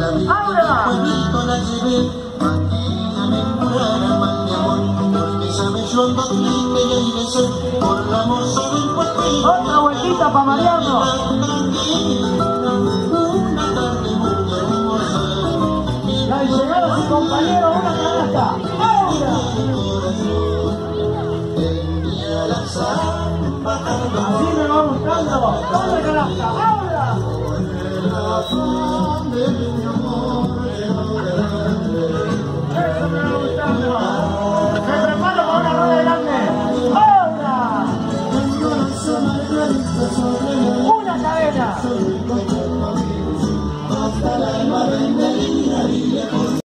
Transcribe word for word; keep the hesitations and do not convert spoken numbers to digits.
¡Ahora! Otra vueltita para marearnos. La llegada a su compañero, una canasta. ¡Ahora! Así me va gustando. ¡Otra canasta! ¡Ahora! Eso me va gustando. Me preparo para una rueda grande. ¡Ahora! Una cadena.